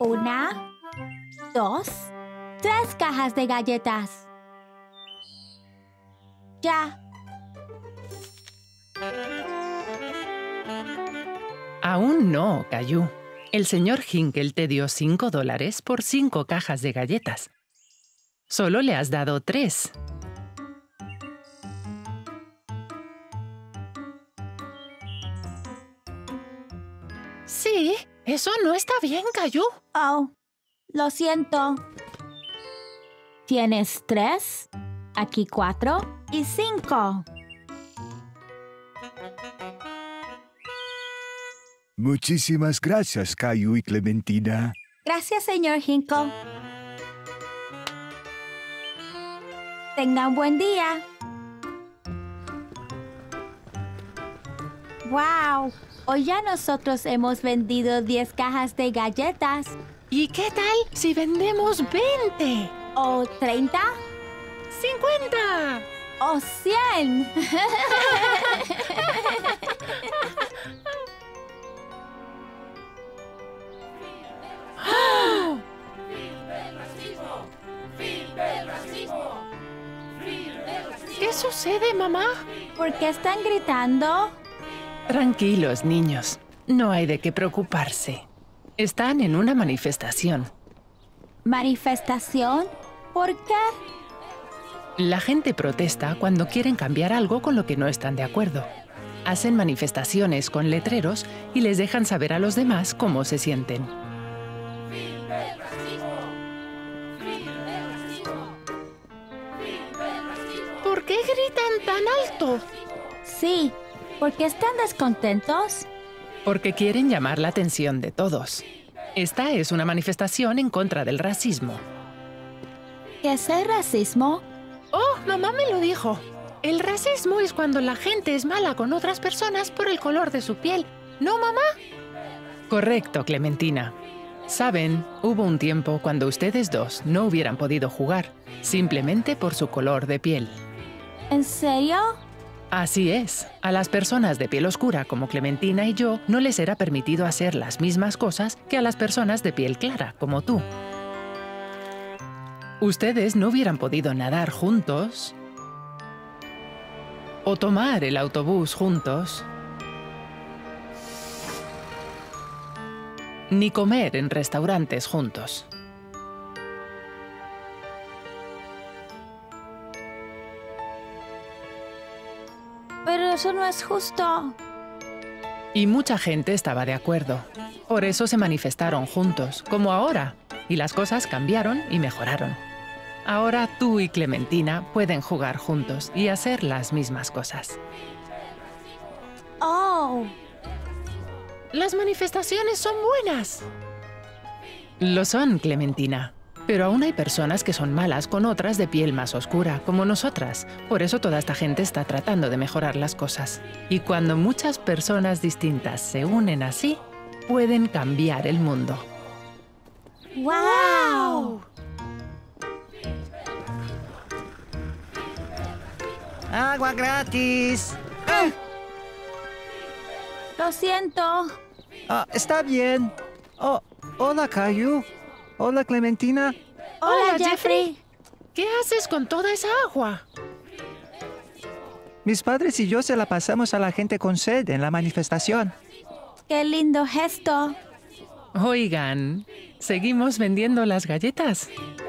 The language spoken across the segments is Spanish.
1, 2, 3 cajas de galletas. Ya. Aún no, Caillou. El señor Hinkle te dio $5 por 5 cajas de galletas. Solo le has dado 3. Sí, eso no está bien, Caillou. Oh, lo siento. Tienes 3, aquí 4 y 5. Muchísimas gracias, Caillou y Clementina. Gracias, señor Hinkle. Tenga un buen día. ¡Wow! Hoy ya nosotros hemos vendido 10 cajas de galletas. ¿Y qué tal si vendemos 20? ¿O 30? 50. ¡O 100! ¿Qué sucede, mamá? ¿Por qué están gritando? Tranquilos, niños. No hay de qué preocuparse. Están en una manifestación. ¿Manifestación? ¿Por qué? La gente protesta cuando quieren cambiar algo con lo que no están de acuerdo. Hacen manifestaciones con letreros y les dejan saber a los demás cómo se sienten. ¿Por qué gritan tan alto? Sí. ¿Por qué están descontentos? Porque quieren llamar la atención de todos. Esta es una manifestación en contra del racismo. ¿Qué es el racismo? Oh, mamá me lo dijo. El racismo es cuando la gente es mala con otras personas por el color de su piel. ¿No, mamá? Correcto, Clementina. Saben, hubo un tiempo cuando ustedes dos no hubieran podido jugar, simplemente por su color de piel. ¿En serio? Así es. A las personas de piel oscura como Clementina y yo no les era permitido hacer las mismas cosas que a las personas de piel clara como tú. Ustedes no hubieran podido nadar juntos, o tomar el autobús juntos, ni comer en restaurantes juntos. Pero eso no es justo. Y mucha gente estaba de acuerdo. Por eso se manifestaron juntos, como ahora, y las cosas cambiaron y mejoraron. Ahora tú y Clementina pueden jugar juntos y hacer las mismas cosas. Oh. Las manifestaciones son buenas. Lo son, Clementina. Pero aún hay personas que son malas con otras de piel más oscura, como nosotras. Por eso toda esta gente está tratando de mejorar las cosas. Y cuando muchas personas distintas se unen así, pueden cambiar el mundo. ¡Wow! ¡Agua gratis! Lo siento. Está bien. Oh, hola, Caillou. Hola, Clementina. Hola, Jeffrey. ¿Qué haces con toda esa agua? Mis padres y yo se la pasamos a la gente con sed en la manifestación. Qué lindo gesto. Oigan, ¿seguimos vendiendo las galletas?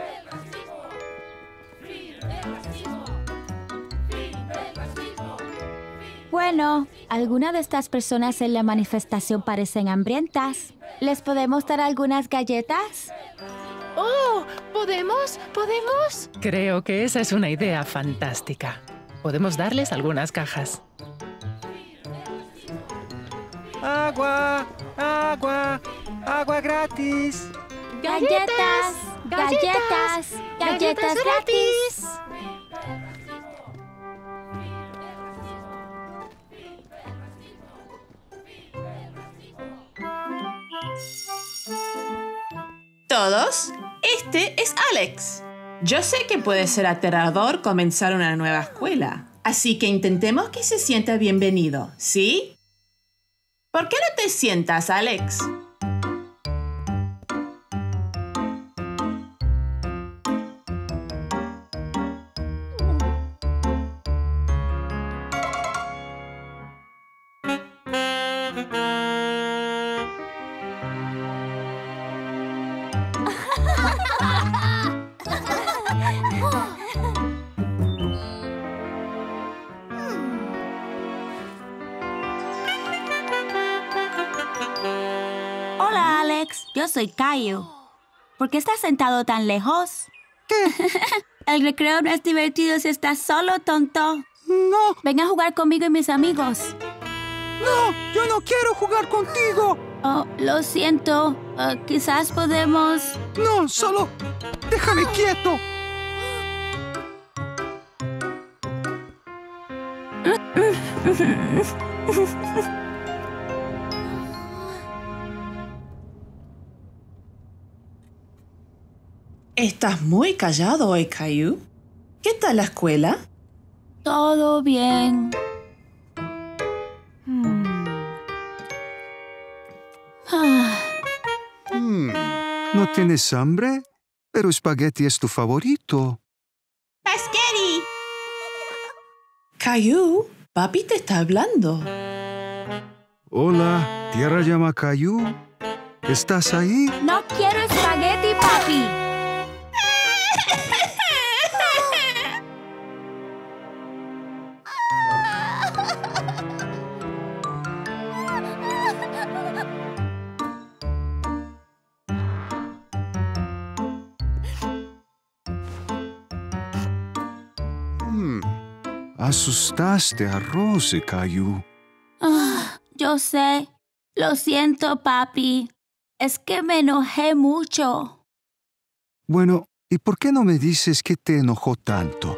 Bueno, algunas de estas personas en la manifestación parecen hambrientas. ¿Les podemos dar algunas galletas? ¡Oh! ¿Podemos? ¿Podemos? Creo que esa es una idea fantástica. Podemos darles algunas cajas. ¡Agua! ¡Agua! ¡Agua gratis! ¡Galletas! ¡Galletas! ¡Galletas gratis! ¿Todos? Este es Alex. Yo sé que puede ser aterrador comenzar una nueva escuela, así que intentemos que se sienta bienvenido, ¿sí? ¿Por qué no te sientas, Alex? Hola, Alex. Yo soy Caillou. ¿Por qué estás sentado tan lejos? ¿Qué? El recreo no es divertido si estás solo, tonto. No, Ven a jugar conmigo y mis amigos. no, yo no quiero jugar contigo. Oh, lo siento. Quizás podemos... No, solo déjame quieto. Estás muy callado hoy, Caillou. ¿Qué tal la escuela? Todo bien. ¿No tienes hambre? Pero espagueti es tu favorito. ¡Spaghetti! Caillou, papi te está hablando. Hola, tierra llama Caillou. ¿Estás ahí? No quiero espagueti, papi. Asustaste a Rose, Caillou. Yo sé. Lo siento, papi. Es que me enojé mucho. Bueno, ¿y por qué no me dices qué te enojó tanto?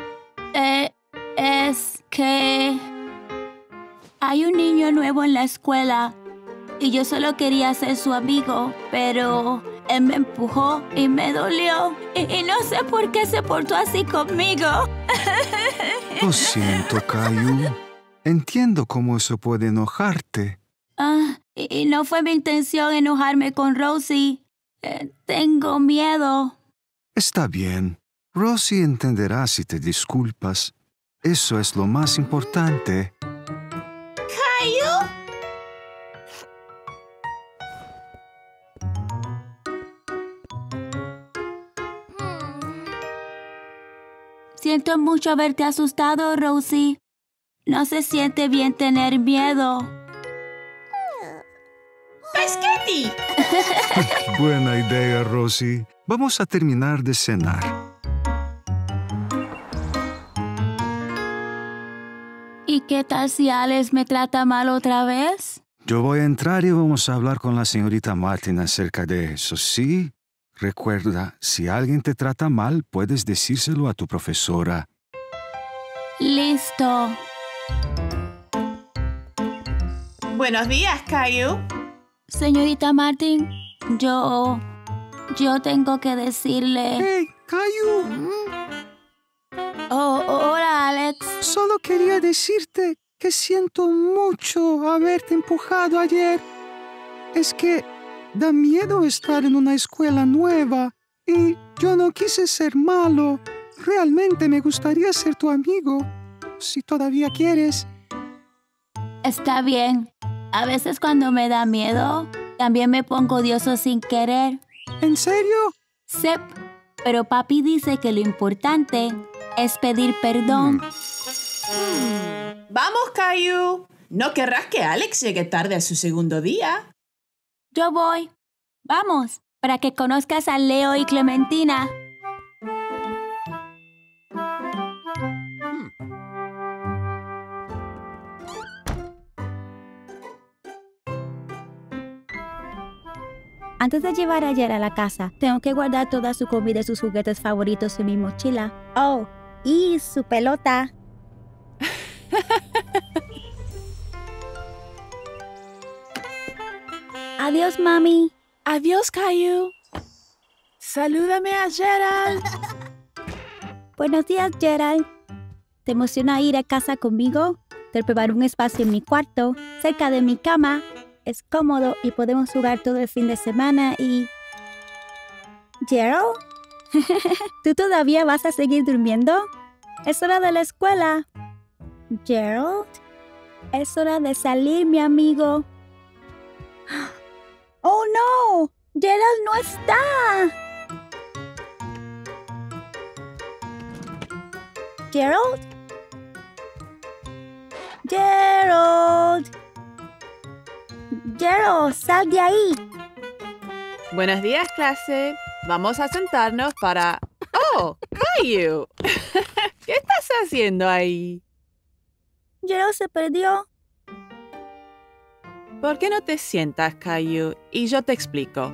Es que... hay un niño nuevo en la escuela y yo solo quería ser su amigo, pero él me empujó y me dolió. Y no sé por qué se portó así conmigo. Lo siento, Caillou. Entiendo cómo eso puede enojarte. Y no fue mi intención enojarme con Rosie. Tengo miedo. Está bien. Rosie entenderá si te disculpas. Eso es lo más importante. ¿Caillou? Siento mucho haberte asustado, Rosie. No se siente bien tener miedo. ¡Spaghetti! Buena idea, Rosie. Vamos a terminar de cenar. ¿Y qué tal si Alex me trata mal otra vez? Yo voy a entrar y vamos a hablar con la señorita Martin acerca de eso, ¿sí? Recuerda, si alguien te trata mal, puedes decírselo a tu profesora. Listo. Buenos días, Caillou. Señorita Martin, yo tengo que decirle... Hey, Caillou, Hola, Alex. solo quería decirte que siento mucho haberte empujado ayer. Es que da miedo estar en una escuela nueva y yo no quise ser malo. Realmente me gustaría ser tu amigo, si todavía quieres. Está bien. A veces cuando me da miedo, también me pongo odioso sin querer. ¿En serio? Sep, pero papi dice que lo importante es pedir perdón. Vamos, Caillou. ¿No querrás que Alex llegue tarde a su segundo día? Yo voy. Vamos, para que conozcas a Leo y Clementina. Antes de llevar a Jer a la casa, tengo que guardar toda su comida y sus juguetes favoritos en mi mochila. Oh, y su pelota. Adiós, mami. Adiós, Caillou. Salúdame a Gerald. Buenos días, Gerald. ¿Te emociona ir a casa conmigo? Te preparo un espacio en mi cuarto, cerca de mi cama. Es cómodo y podemos jugar todo el fin de semana y... ¿Gerald? ¿Tú todavía vas a seguir durmiendo? Es hora de la escuela. ¿Gerald? Es hora de salir, mi amigo. ¡Oh, no! ¡Gerald no está! ¿Gerald? ¡Gerald! ¡Gerald, sal de ahí! Buenos días, clase. Vamos a sentarnos para... ¡Oh, Caillou! ¿Qué estás haciendo ahí? Gerald se perdió. ¿Por qué no te sientas, Caillou, y yo te explico?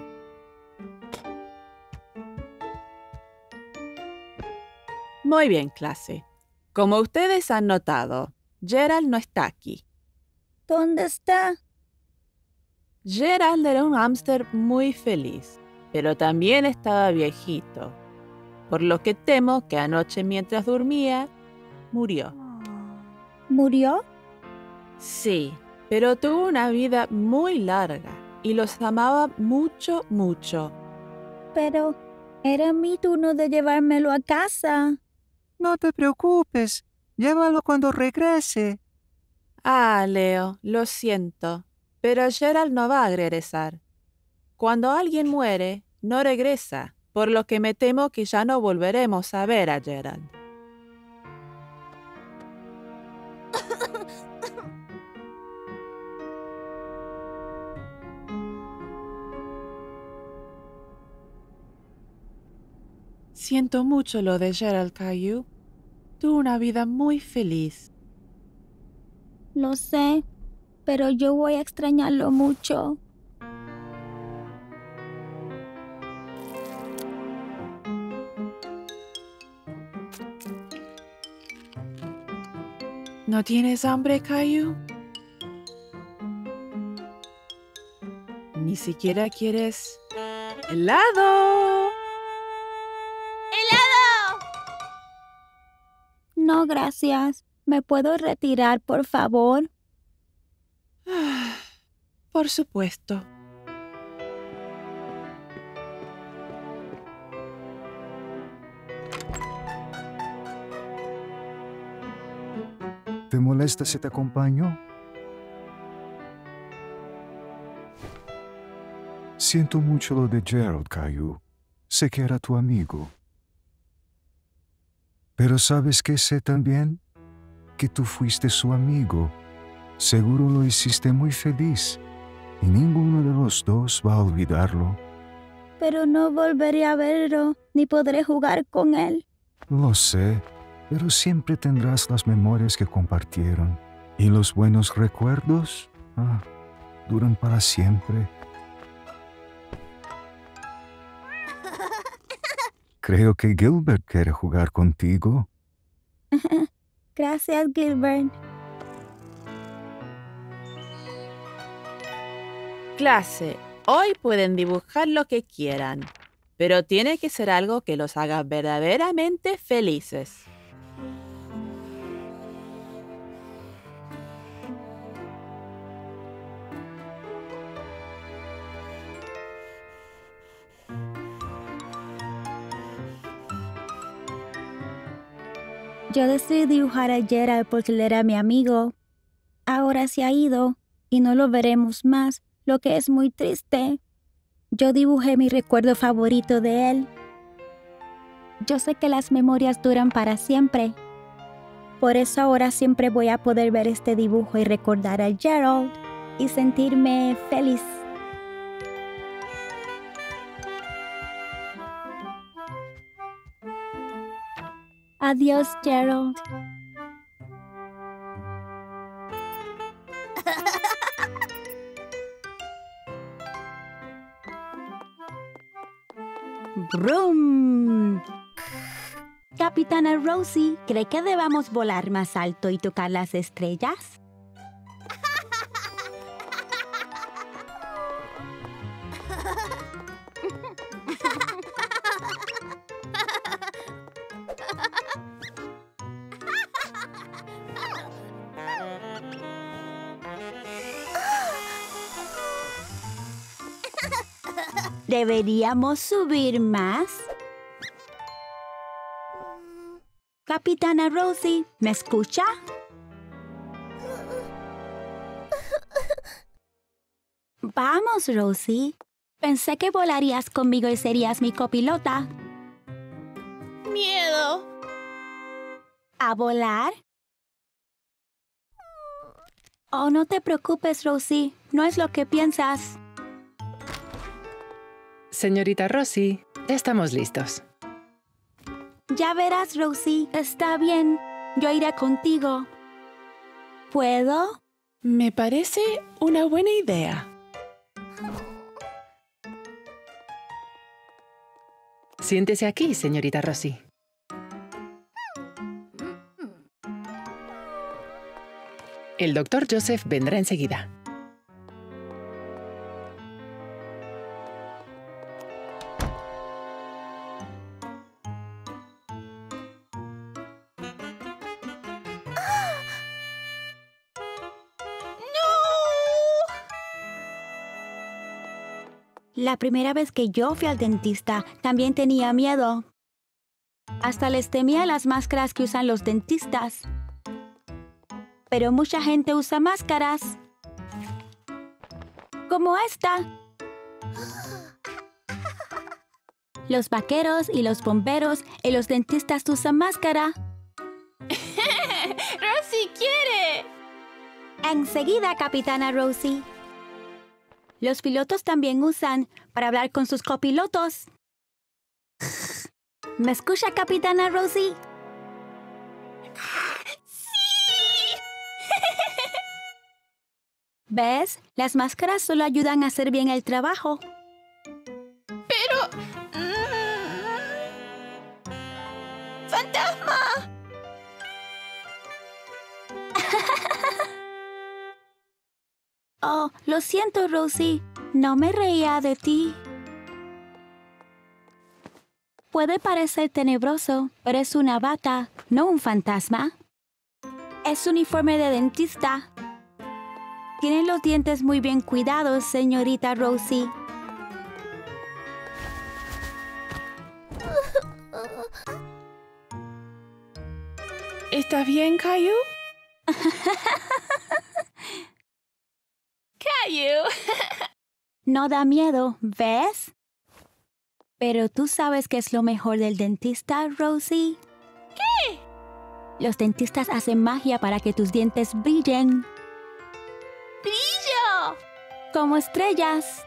Muy bien, clase. Como ustedes han notado, Gerald no está aquí. ¿Dónde está? Gerald era un hámster muy feliz, pero también estaba viejito, por lo que temo que anoche mientras dormía, murió. ¿Murió? Sí, pero tuvo una vida muy larga y los amaba mucho, mucho. Pero era mi turno de llevármelo a casa. No te preocupes. Llévalo cuando regrese. Ah, Leo, lo siento, pero Gerald no va a regresar. Cuando alguien muere, no regresa, por lo que me temo que ya no volveremos a ver a Gerald. Siento mucho lo de Gerald, Caillou. Tuvo una vida muy feliz. Lo sé, pero yo voy a extrañarlo mucho. ¿No tienes hambre, Caillou? ¿Ni siquiera quieres helado? No, gracias. ¿Me puedo retirar, por favor? Por supuesto. ¿Te molesta si te acompaño? Siento mucho lo de Gerald, Caillou. Sé que era tu amigo. Pero ¿sabes qué sé también? Que tú fuiste su amigo. Seguro lo hiciste muy feliz. Y ninguno de los dos va a olvidarlo. Pero no volveré a verlo, ni podré jugar con él. Lo sé, pero siempre tendrás las memorias que compartieron. Y los buenos recuerdos, duran para siempre. Creo que Gilbert quiere jugar contigo. Gracias, Gilbert. Clase, hoy pueden dibujar lo que quieran, pero tiene que ser algo que los haga verdaderamente felices. Yo decidí dibujar a Gerald porque él era mi amigo. Ahora se ha ido y no lo veremos más, lo que es muy triste. Yo dibujé mi recuerdo favorito de él. Yo sé que las memorias duran para siempre. Por eso ahora siempre voy a poder ver este dibujo y recordar a Gerald y sentirme feliz. Adiós, Gerald. ¡Brum! Capitana Rosie, ¿cree que debamos volar más alto y tocar las estrellas? ¿Deberíamos subir más? Capitana Rosie, ¿me escucha? Vamos, Rosie. Pensé que volarías conmigo y serías mi copilota. ¡Miedo! ¿A volar? Oh, no te preocupes, Rosie. No es lo que piensas. Señorita Rosie, ya estamos listos. Ya verás, Rosie. Está bien. Yo iré contigo. ¿Puedo? Me parece una buena idea. Siéntese aquí, señorita Rosie. El doctor Joseph vendrá enseguida. La primera vez que yo fui al dentista, también tenía miedo. Hasta les temía las máscaras que usan los dentistas. Pero mucha gente usa máscaras. Como esta. Los vaqueros y los bomberos y los dentistas usan máscara. ¡Rosie quiere! Enseguida, Capitana Rosie. Los pilotos también usan para hablar con sus copilotos. ¿Me escucha, Capitana Rosie? ¡Sí! ¿Ves? Las máscaras solo ayudan a hacer bien el trabajo. Pero... ¡Fantasma! Oh, lo siento, Rosie. No me reía de ti. Puede parecer tenebroso, pero es una bata, no un fantasma. Es uniforme de dentista. Tiene los dientes muy bien cuidados, señorita Rosie. ¿Estás bien, Caillou? Caillou. No da miedo, ¿ves? Pero tú sabes qué es lo mejor del dentista, Rosie. ¿Qué? Los dentistas hacen magia para que tus dientes brillen. ¡Brillo! Como estrellas.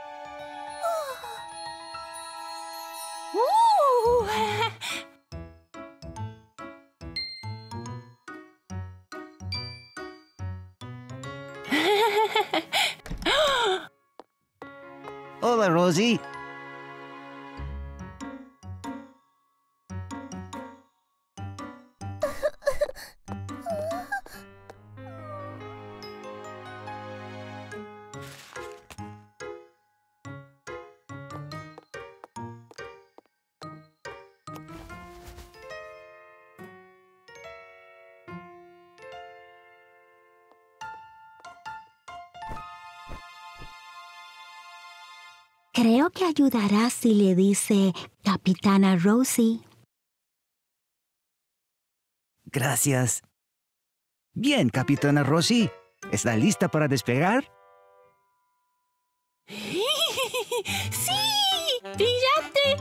Hola, Rosie. Creo que ayudará si le dice Capitana Rosie. Gracias. Bien, Capitana Rosie. ¿Está lista para despegar? ¡Sí! ¡Brillante!